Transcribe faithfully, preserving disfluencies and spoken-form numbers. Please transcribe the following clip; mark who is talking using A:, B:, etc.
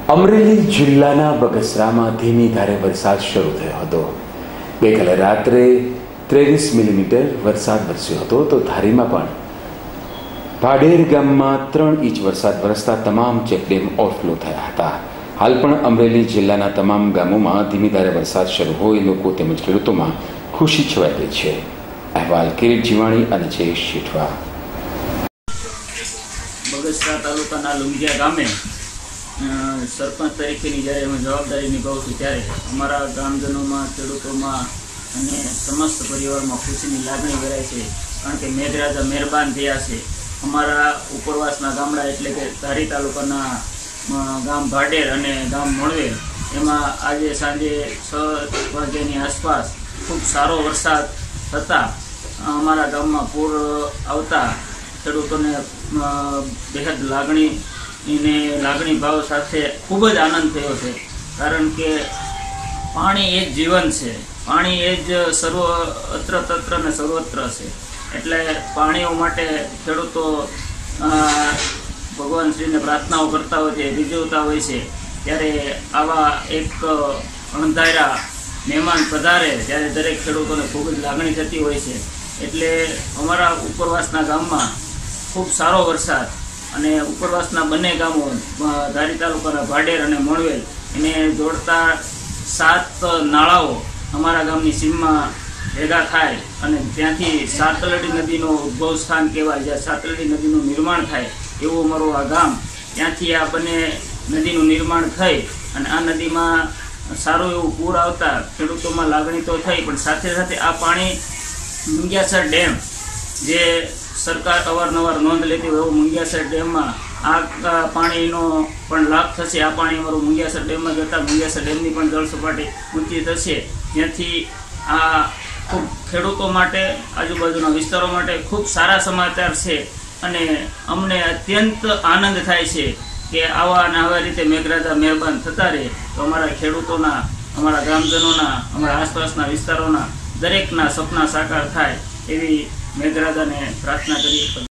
A: અમરેલી જિલ્લાના બગસરામાં ધીમી ધારે વરસાદ શરૂ થયો હતો। ગઈકાલે રાત્રે ત્રેવીસ મિલીમીટર વરસાદ વરસ્યો હતો તો ધારીમાં પણ ભાડેર ગામમાં ત્રણ ઇંચ વરસાદ વરસતા તમામ ચેકડેમ ઓવરફ્લો થયા હતા। હાલ પણ અમરેલી જિલ્લાના તમામ ગામોમાં ધીમી ધારે વરસાદ શરૂ હોય લોકો તેમજ ખેડૂતોમાં ખુશી છવાઈ ગઈ છે। અહેવાલ કિરીટ જીવાણી અને જયેશ શેઠવા।
B: બગસરા તાલુકાના લુંગિયા ગામે સરપંચ તરીકેની જ્યારે હું જવાબદારી નિભાવું છું ત્યારે અમારા ગામજનોમાં, ખેડૂતોમાં અને સમસ્ત પરિવારમાં ખુશીની લાગણી ભરાય છે, કારણ કે મેઘરાજા મહેરબાન થયા છે। અમારા ઉપરવાસના ગામડા એટલે કે ધારી તાલુકાના ગામ ભાડેર અને ગામ મોણવેલ એમાં આજે સાંજે છ વાગ્યાની આસપાસ ખૂબ સારો વરસાદ થતાં અમારા ગામમાં પૂર આવતા ખેડૂતોને બેહદ લાગણી એને લાગણી ભાવ સાથે ખૂબ જ આનંદ થયો છે, કારણ કે પાણી એ જ જીવન છે, પાણી એ જ સર્વ અત્ર તત્ર ને સર્વત્ર છે। એટલે પાણીઓ માટે ખેડૂતો ભગવાન શ્રીને પ્રાર્થનાઓ કરતા હોય છે, રીઝવતા હોય છે। ત્યારે આવા એક અણધાર્યા મહેમાન પધારે ત્યારે દરેક ખેડૂતોને ખૂબ જ લાગણી થતી હોય છે। એટલે અમારા ઉપરવાસના ગામમાં ખૂબ સારો વરસાદ અને ઉપરવાસના બંને ગામો ધારી તાલુકાના ભાડેર અને મોણવેલ એને જોડતા સાત નાળાઓ અમારા ગામની સીમમાં ભેગા થાય અને ત્યાંથી સાતલડી નદીનો ઉદ્ભવ સ્થાન કહેવાય, જ્યાં સાતલડી નદીનું નિર્માણ થાય એવું અમારું આ ગામ। ત્યાંથી આ બંને નદીનું નિર્માણ થઈ અને આ નદીમાં સારું એવું પૂર આવતા ખેડૂતોમાં લાગણી તો થઈ, પણ સાથે સાથે આ પાણી મુંગિયાસર ડેમ, જે સરકાર અવારનવાર નોંધ લેતી હોય એવો મુંગિયાસર ડેમમાં આ પાણીનો પણ લાભ થશે। આ પાણી અમારું મુંગિયાસર ડેમમાં જતાં મુંગિયાસર ડેમની પણ જળ સપાટી ઊંચી થશે, જ્યાંથી આ ખૂબ ખેડૂતો માટે, આજુબાજુના વિસ્તારો માટે ખૂબ સારા સમાચાર છે અને અમને અત્યંત આનંદ થાય છે કે આવા અને આવા રીતે મેઘરાજા મહેરબાન થતા રહે તો અમારા ખેડૂતોના, અમારા ગ્રામજનોના, અમારા આસપાસના વિસ્તારોના દરેકના સપના સાકાર થાય એવી મેઘરાજાને પ્રાર્થના કરીએ।